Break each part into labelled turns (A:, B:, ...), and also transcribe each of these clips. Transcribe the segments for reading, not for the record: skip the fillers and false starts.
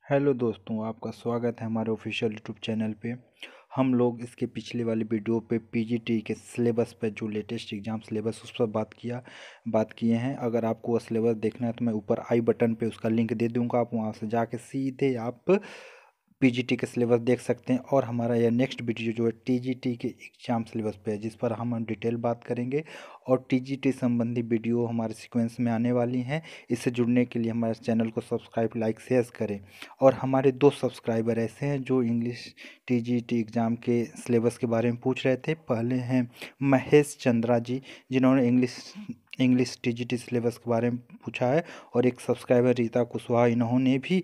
A: Hello दोस्तों, आपका स्वागत है हमारे ऑफिशियल यूट्यूब चैनल पे। हम लोग इसके पिछले वाली वीडियो पे पीजीटी के सिलेबस पे जो लेटेस्ट एग्ज़ाम सिलेबस उस पर बात किए हैं। अगर आपको वो सिलेबस देखना है तो मैं ऊपर आई बटन पे उसका लिंक दे दूंगा, आप वहां से जाके सीधे आप पीजीटी के सिलेबस देख सकते हैं। और हमारा यह नेक्स्ट वीडियो जो है टीजीटी के एग्ज़ाम सिलेबस पे है, जिस पर हम डिटेल बात करेंगे। और टीजीटी संबंधी वीडियो हमारे सीक्वेंस में आने वाली हैं। इससे जुड़ने के लिए हमारे चैनल को सब्सक्राइब, लाइक, शेयर करें। और हमारे दो सब्सक्राइबर ऐसे हैं जो इंग्लिश टीजीटी एग्ज़ाम के सिलेबस के बारे में पूछ रहे थे। पहले हैं महेश चंद्रा जी, जिन्होंने इंग्लिश टीजीटी सिलेबस के बारे में पूछा है। और एक सब्सक्राइबर रीता कुशवाहा, इन्होंने भी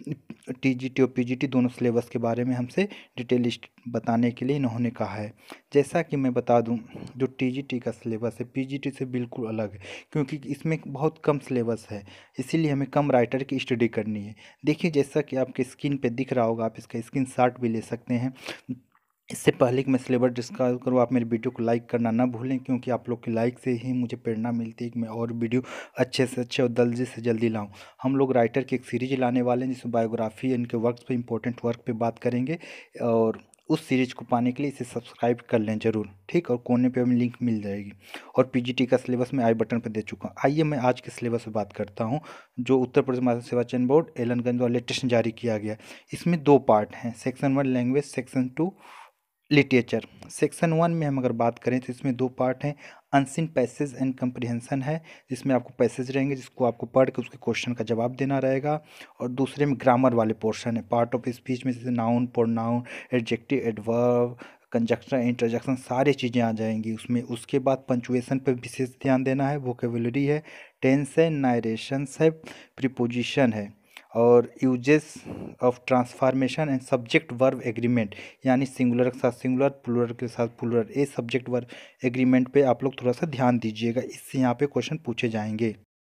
A: टीजीटी और पीजीटी दोनों सिलेबस के बारे में हमसे डिटेलिस्ट बताने के लिए इन्होंने कहा है। जैसा कि मैं बता दूं, जो टीजीटी का सिलेबस है पीजीटी से बिल्कुल अलग है, क्योंकि इसमें बहुत कम सिलेबस है। इसीलिए हमें कम राइटर की स्टडी करनी है। देखिए, जैसा कि आपके स्क्रीन पे दिख रहा होगा, आप इसका स्क्रीनशॉट भी ले सकते हैं। इससे पहले कि मैं सिलेबस डिस्कस करूँ, आप मेरे वीडियो को लाइक करना ना भूलें, क्योंकि आप लोग की लाइक से ही मुझे प्रेरणा मिलती है कि मैं और वीडियो अच्छे से अच्छे और जल्दी से जल्दी लाऊं। हम लोग राइटर की एक सीरीज लाने वाले हैं, जिसमें बायोग्राफी, इनके वर्क पे, इंपॉर्टेंट वर्क पे बात करेंगे। और उस सीरीज को पाने के लिए इसे सब्सक्राइब कर लें ज़रूर, ठीक। और कोने पे हमें लिंक मिल जाएगी। और पीजीटी का सिलेबस मैं आई बटन पर दे चुका हूँ। आइए मैं आज के सिलेबस पर बात करता हूँ, जो उत्तर प्रदेश माध्यमिक सेवा चयन बोर्ड एलनगंज द्वारा लेटेस्ट जारी किया गया। इसमें दो पार्ट हैं, section 1 language, section 2 literature. Section 1 में हम अगर बात करें तो इसमें दो पार्ट हैं। अनसीन पैसेज एंड कंप्रिहेंशन है, जिसमें आपको पैसेज रहेंगे जिसको आपको पढ़ के उसके क्वेश्चन का जवाब देना रहेगा। और दूसरे में ग्रामर वाले पोर्शन है, पार्ट ऑफ स्पीच में, जैसे noun, pronoun, adjective, adverb, conjunction, interjection, सारी चीज़ें आ जाएंगी उसमें। उसके बाद पंचुएशन पर विशेष ध्यान देना है, वोकेबुलरी है, टेंस है, नारेशंस है, प्रीपोजिशन है, और uses of transformation and subject verb agreement, यानी सिंगुलर के साथ सिंगुलर, प्लूरल के साथ प्लूरल, ये सब्जेक्ट वर्ब एग्रीमेंट पे आप लोग थोड़ा सा ध्यान दीजिएगा, इससे यहाँ पे क्वेश्चन पूछे जाएंगे।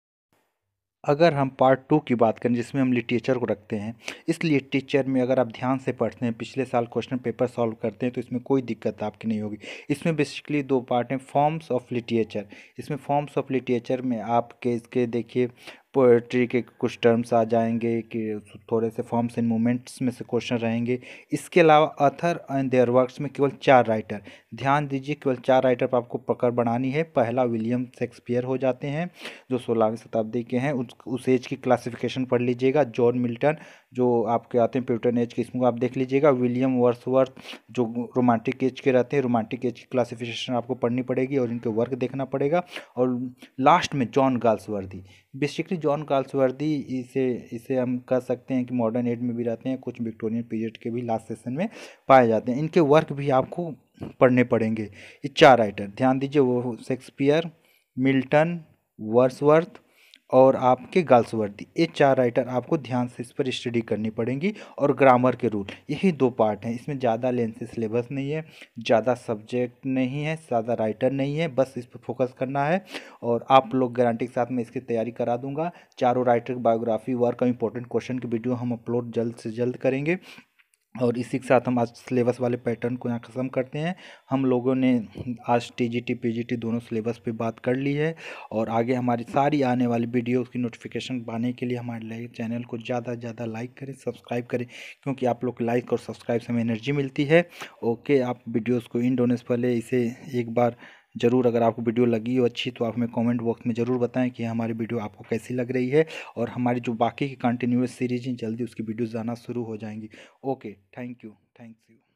A: अगर हम पार्ट 2 की बात करें, जिसमें हम लिटरेचर को रखते हैं, इस लिटरेचर में अगर आप ध्यान से पढ़ते हैं, पिछले साल क्वेश्चन पेपर सॉल्व करते हैं, तो इसमें कोई दिक्कत आपकी नहीं होगी। इसमें बेसिकली दो पार्ट हैं, फॉर्म्स ऑफ लिटरेचर। इसमें फॉर्म्स ऑफ लिटरेचर में आपके इसके देखिए पोएट्री के कुछ टर्म्स आ जाएंगे, कि थोड़े से फॉर्म्स एंड मूवमेंट्स में से क्वेश्चन रहेंगे। इसके अलावा ऑथर एंड देयर वर्क्स में केवल 4 राइटर, ध्यान दीजिए, केवल 4 राइटर पर आपको पकड़ बनानी है। पहला विलियम शेक्सपियर हो जाते हैं, जो 16वीं शताब्दी के हैं। उस एज की क्लासिफिकेशन पढ़ लीजिएगा। जॉन मिल्टन, जो आपके आते हैं प्यूटन एज के, इसमें आप देख लीजिएगा। विलियम वर्ड्सवर्थ, जो रोमांटिक एज के रहते हैं, रोमांटिक एज की क्लासिफिकेशन आपको पढ़नी पड़ेगी और इनके वर्क देखना पड़ेगा। और लास्ट में John Galsworthy. Basically John Galsworthy, इसे इसे हम कह सकते हैं कि मॉडर्न एज में भी रहते हैं, कुछ विक्टोरियन पीरियड के भी लास्ट सेशन में पाए जाते हैं। इनके वर्क भी आपको पढ़ने पड़ेंगे। ये 4 राइटर ध्यान दीजिए, वो शेक्सपियर, मिल्टन, वर्ड्सवर्थ और आपके गाल्सवर्दी, ये 4 राइटर आपको ध्यान से इस पर स्टडी करनी पड़ेंगी। और ग्रामर के रूल, यही दो पार्ट हैं। इसमें ज़्यादा लेंथी सिलेबस नहीं है, ज़्यादा सब्जेक्ट नहीं है, ज़्यादा राइटर नहीं है, बस इस पर फोकस करना है। और आप लोग गारंटी के साथ मैं इसकी तैयारी करा दूंगा। चारों राइटर की बायोग्राफी, वर्क और इंपॉर्टेंट क्वेश्चन की वीडियो हम अपलोड जल्द से जल्द करेंगे। और इसी के साथ हम आज सिलेबस वाले पैटर्न को यहाँ ख़त्म करते हैं। हम लोगों ने आज टीजीटी पीजीटी दोनों सिलेबस पे बात कर ली है। और आगे हमारी सारी आने वाली वीडियोस की नोटिफिकेशन पाने के लिए हमारे चैनल को ज़्यादा से ज़्यादा लाइक करें, सब्सक्राइब करें, क्योंकि आप लोग लाइक और सब्सक्राइब से हमें एनर्जी मिलती है। ओके, आप वीडियोज़ को इन होने से पहले इसे एक बार ज़रूर, अगर आपको वीडियो लगी हो अच्छी, तो आप हमें कमेंट बॉक्स में ज़रूर बताएं कि हमारी वीडियो आपको कैसी लग रही है। और हमारी जो बाकी की कंटिन्यूअस सीरीज हैं, जल्दी उसकी वीडियोज़ आना शुरू हो जाएंगी। Okay, thank you.